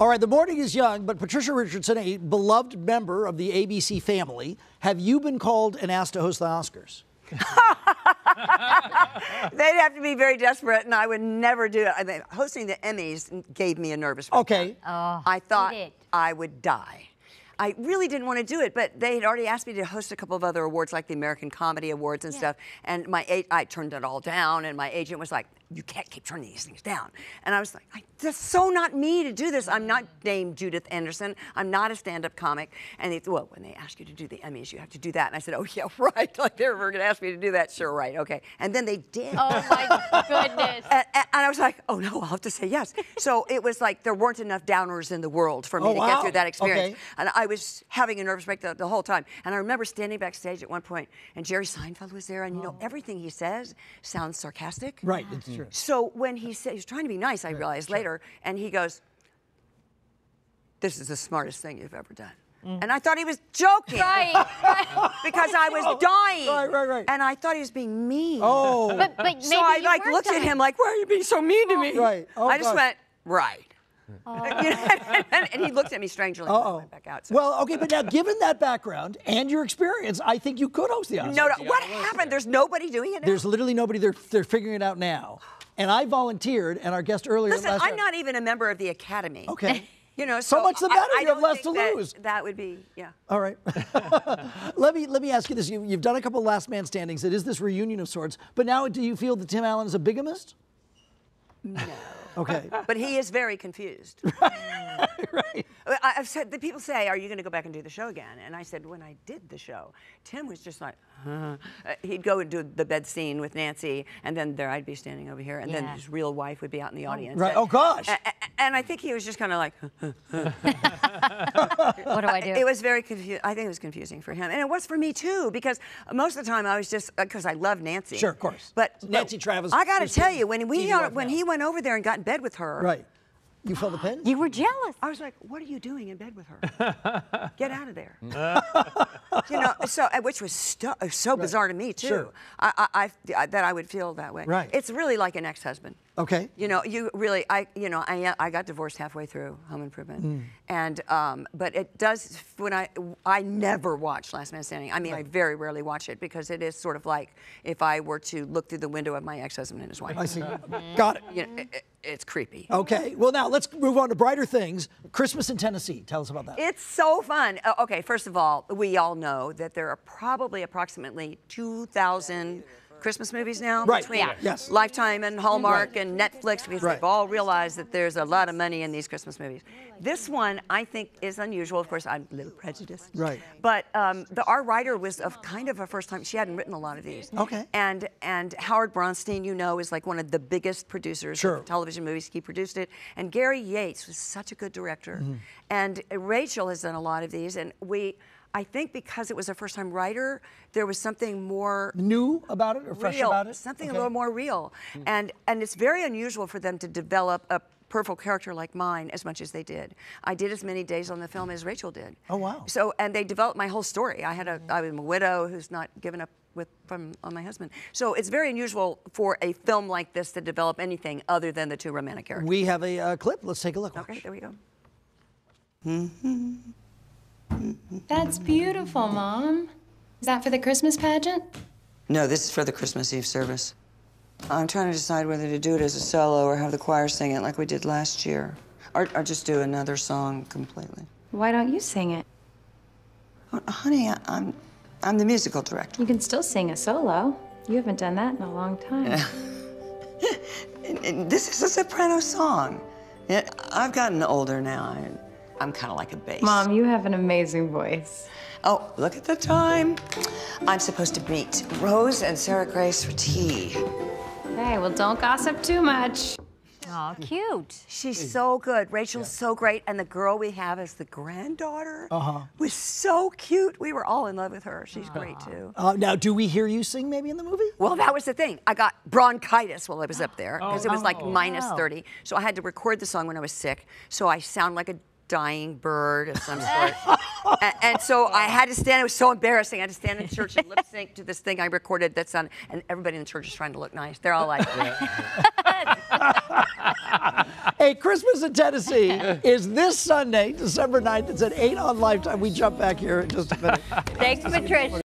All right, the morning is young, but Patricia Richardson, a beloved member of the ABC family, have you been called and asked to host the Oscars? They'd have to be very desperate, and I would never do it. I mean, hosting the Emmys gave me a nervous breakdown. Okay. I thought I would die. I really didn't want to do it, but they had already asked me to host a couple of other awards, like the American Comedy Awards and stuff. And I turned it all down, and my agent was like, "You can't keep turning these things down." And I was like, "That's so not me to do this. I'm not named Judith Anderson. I'm not a stand-up comic." And well, when they ask you to do the Emmys, you have to do that. And I said, "Oh yeah, right. Like they were going to ask me to do that. Sure, right, okay." And then they did. Oh my goodness. And I was like, "Oh no, I'll have to say yes." So it was like there weren't enough downers in the world for me to get through that experience. Okay. And I was having a nervous breakdown the whole time. And I remember standing backstage at one point, and Jerry Seinfeld was there, and you know everything he says sounds sarcastic. Right, it's true. So when he said, he was trying to be nice, I realized later, and he goes, "This is the smartest thing you've ever done." And I thought he was joking. Right. Because I was dying. Right. And I thought he was being mean. Oh. But maybe so I like looked at him like, "Why are you being so mean to me?" Right. Oh, I just gosh. went, "Right." And he looked at me strangely and I went back out. So. Well, okay, but now given that background and your experience, I think you could host the Oscars. No, what happened? There's nobody doing it now? There's literally nobody. They're figuring it out now. And I volunteered, and our guest earlier Listen, I'm not even a member of the Academy. Okay. You know, So much the better. You have less to that lose. That would be, yeah. All right. let me ask you this. You've done a couple of Last Man Standings. It is this reunion of sorts. But now, do you feel that Tim Allen is a bigamist? No. Okay. But he is very confused. Right. I've said, the people say, "Are you going to go back and do the show again?" And I said, when I did the show, Tim was just like, he'd go and do the bed scene with Nancy, and then there I'd be standing over here, and then his real wife would be out in the audience. Right. Oh, gosh. And I think he was just kind of like, What do I do? It was very confusing. I think it was confusing for him. And it was for me, too, because most of the time I was just, because I love Nancy. Sure, of course. But Nancy Travis. I got to tell you, when when he went over there and got in bed with her. Right. You felt the pinch? You were jealous. I was like, "What are you doing in bed with her? Get out of there." You know, so which was so bizarre to me too. Sure. That I would feel that way. Right. It's really like an ex-husband. Okay. You know, I got divorced halfway through Home Improvement, and but it does when I never watch Last Man Standing. I mean, I very rarely watch it because it is sort of like if I were to look through the window of my ex-husband and his wife. I see. Got it. You know, it's creepy. Okay. Well, now let's move on to brighter things. Christmas in Tennessee. Tell us about that. It's so fun. Okay, first of all, we all know that there are probably approximately 2,000 Christmas movies now between Yes. Lifetime and Hallmark and Netflix, because they've all realized that there's a lot of money in these Christmas movies. This one, I think, is unusual. Of course, I'm a little prejudiced. Right. But our writer was kind of a first time. She hadn't written a lot of these. Okay. And Howard Bronstein, you know, is like one of the biggest producers of television movies. He produced it. And Gary Yates was such a good director. And Rachel has done a lot of these. And I think because it was a first-time writer, there was something more new about it or fresh real, about it? something a little more real. And it's very unusual for them to develop a peripheral character like mine as much as they did. I did as many days on the film as Rachel did. Oh, wow. So, and they developed my whole story. I was a widow who's not given up on my husband. So it's very unusual for a film like this to develop anything other than the two romantic characters. We have a clip. Let's take a look. Okay, there we go. That's beautiful, Mom. Is that for the Christmas pageant? No, this is for the Christmas Eve service. I'm trying to decide whether to do it as a solo or have the choir sing it like we did last year. Or just do another song completely. Why don't you sing it? Oh, honey, I'm the musical director. You can still sing a solo. You haven't done that in a long time. And this is a soprano song. I've gotten older now. I'm kind of like a bass. Mom, you have an amazing voice. Oh, look at the time. I'm supposed to meet Rose and Sarah Grace for tea. Okay, well, don't gossip too much. Oh, cute. She's so good. Rachel's so great. And the girl we have as the granddaughter was so cute. We were all in love with her. She's great, too. Now, do we hear you sing maybe in the movie? Well, that was the thing. I got bronchitis while I was up there because it was like minus 30. So I had to record the song when I was sick. So I sound like a dying bird of some sort. and so I had to stand, it was so embarrassing. I had to stand in church and lip sync to this thing I recorded that's on, and everybody in the church is trying to look nice. They're all like, Hey, Christmas in Tennessee is this Sunday, December 9th. It's at 8 on Lifetime. We jump back here in just a minute. Thanks, Patricia.